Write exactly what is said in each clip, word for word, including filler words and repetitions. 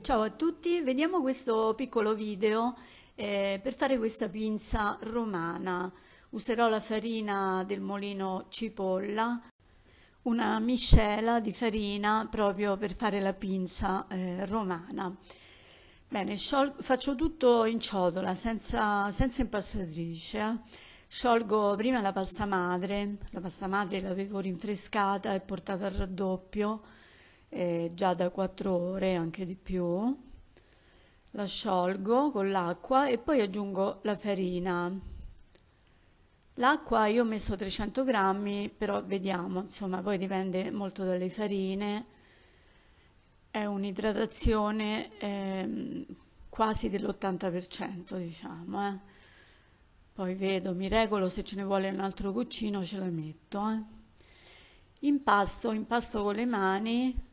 Ciao a tutti, vediamo questo piccolo video eh, per fare questa pinza romana. Userò la farina del mulino Cipolla, una miscela di farina proprio per fare la pinza eh, romana. Bene, sciol- faccio tutto in ciotola, senza, senza impastatrice. eh. Sciolgo prima la pasta madre, la pasta madre l'avevo rinfrescata e portata al raddoppio eh, già da quattro ore, anche di più. La sciolgo con l'acqua e poi aggiungo la farina. L'acqua io ho messo trecento grammi, però vediamo, insomma, poi dipende molto dalle farine. È un'idratazione ehm, quasi dell'ottanta per cento, diciamo, eh. Poi vedo, mi regolo, se ce ne vuole un altro goccino ce la metto, eh. Impasto, impasto con le mani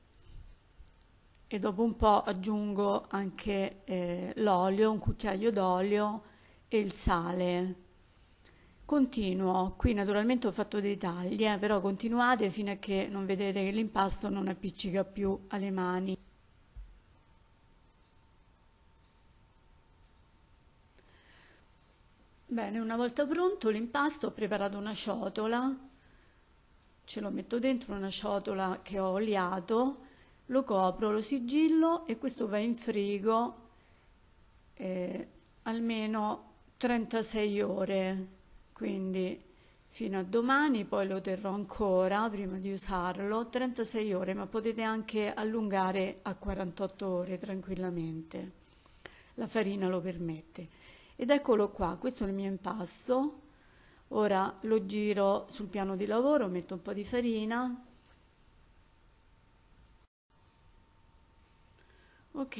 e dopo un po' aggiungo anche eh, l'olio, un cucchiaio d'olio e il sale. Continuo, qui naturalmente ho fatto dei tagli, eh, però continuate fino a che non vedete che l'impasto non appiccica più alle mani. Bene, una volta pronto l'impasto ho preparato una ciotola, ce lo metto dentro una ciotola che ho oliato, lo copro, lo sigillo e questo va in frigo eh, almeno trentasei ore, quindi fino a domani, poi lo terrò ancora prima di usarlo, trentasei ore, ma potete anche allungare a quarantotto ore tranquillamente, la farina lo permette. Ed eccolo qua, questo è il mio impasto. Ora lo giro sul piano di lavoro, metto un po' di farina. Ok.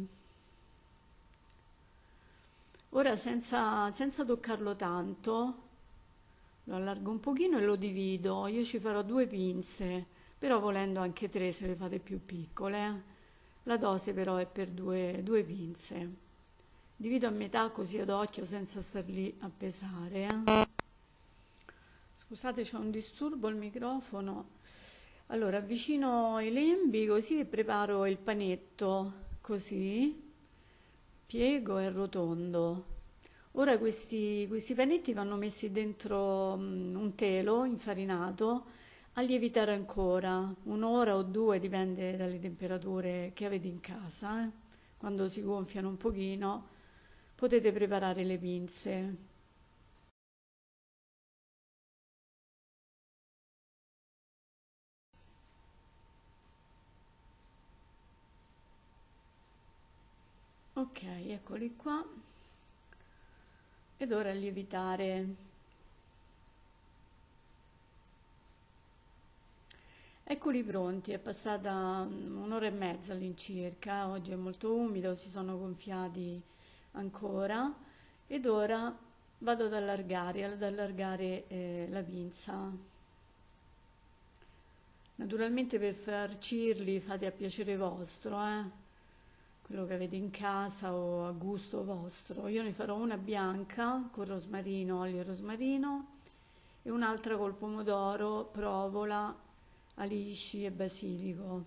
Ora senza, senza toccarlo tanto, lo allargo un pochino e lo divido. Io ci farò due pinze, però volendo anche tre se le fate più piccole. eh. La dose però è per due, due pinze. Divido a metà così ad occhio senza star lì a pesare. eh. Scusate, c'è un disturbo al microfono. Allora, avvicino i lembi così e preparo il panetto, così, piego e arrotondo. Ora questi, questi panetti vanno messi dentro mm, un telo infarinato a lievitare ancora, un'ora o due, dipende dalle temperature che avete in casa. eh. Quando si gonfiano un pochino potete preparare le pinze. Ok, eccoli qua. Ed ora lievitare. Eccoli pronti, è passata mm, un'ora e mezza all'incirca, oggi è molto umido, si sono gonfiati ancora ed ora vado ad allargare, ad allargare eh, la pinza. Naturalmente per farcirli fate a piacere vostro, eh? Quello che avete in casa o a gusto vostro. Io ne farò una bianca con rosmarino, olio e rosmarino e un'altra col pomodoro, provola, alici e basilico.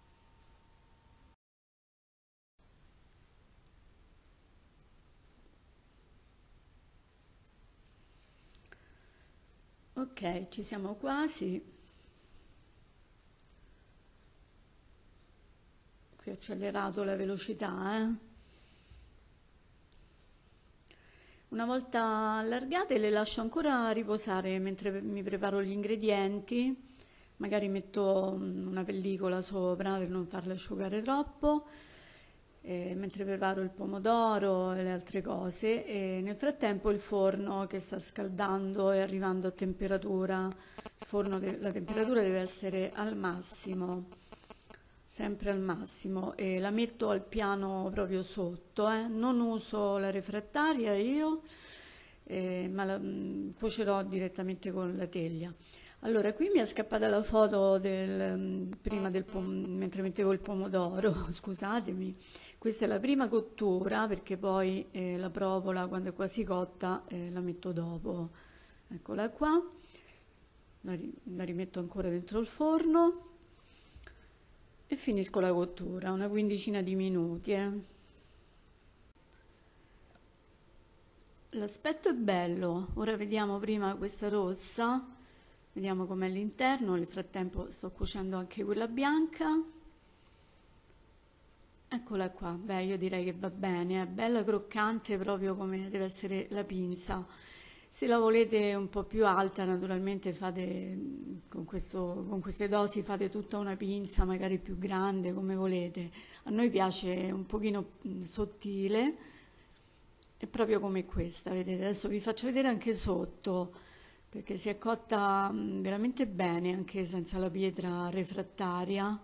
Ok, ci siamo quasi. Qui ho accelerato la velocità, eh. Una volta allargate le lascio ancora riposare mentre mi preparo gli ingredienti. Magari metto mm, una pellicola sopra per non farle asciugare troppo. eh, mentre preparo il pomodoro e le altre cose e nel frattempo il forno che sta scaldando e arrivando a temperatura, il forno de- la temperatura deve essere al massimo, sempre al massimo e la metto al piano proprio sotto, eh. Non uso la refrattaria io, eh, ma la mm, cuocerò direttamente con la teglia. Allora, qui mi è scappata la foto del, mm, prima del pom- mentre mettevo il pomodoro, scusatemi. Questa è la prima cottura perché poi eh, la provola quando è quasi cotta eh, la metto dopo. Eccola qua, la, ri- la rimetto ancora dentro il forno. e finisco la cottura, una quindicina di minuti. Eh. L'aspetto è bello, ora vediamo prima questa rossa, vediamo com'è all'interno, nel frattempo sto cuocendo anche quella bianca. Eccola qua, beh, io direi che va bene, è bella croccante proprio come deve essere la pinza. Se la volete un po' più alta, naturalmente fate con questo, con queste dosi fate tutta una pinza, magari più grande, come volete. A noi piace un pochino sottile, è proprio come questa, vedete? Adesso vi faccio vedere anche sotto, perché si è cotta veramente bene, anche senza la pietra refrattaria.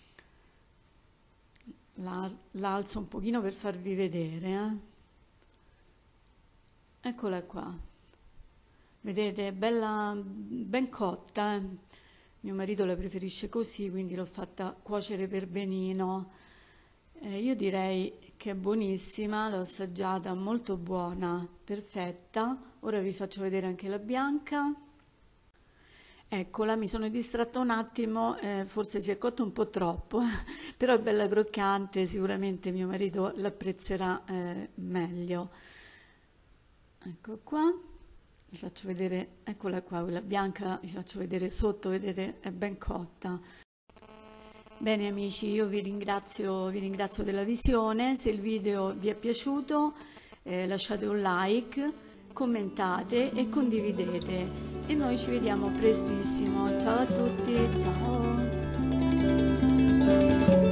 La, la alzo un pochino per farvi vedere, eh. Eccola qua, vedete, è bella, ben cotta, eh. Mio marito la preferisce così, quindi l'ho fatta cuocere per benino. Eh, io direi che è buonissima, l'ho assaggiata, molto buona, perfetta. Ora vi faccio vedere anche la bianca. Eccola, mi sono distratta un attimo, eh, forse si è cotta un po' troppo, però è bella croccante, sicuramente mio marito l'apprezzerà eh, meglio. Ecco qua, vi faccio vedere, eccola qua, quella bianca, vi faccio vedere sotto, vedete, è ben cotta. Bene amici, io vi ringrazio, vi ringrazio della visione, se il video vi è piaciuto eh, lasciate un like, commentate e condividete e noi ci vediamo prestissimo. Ciao a tutti, ciao!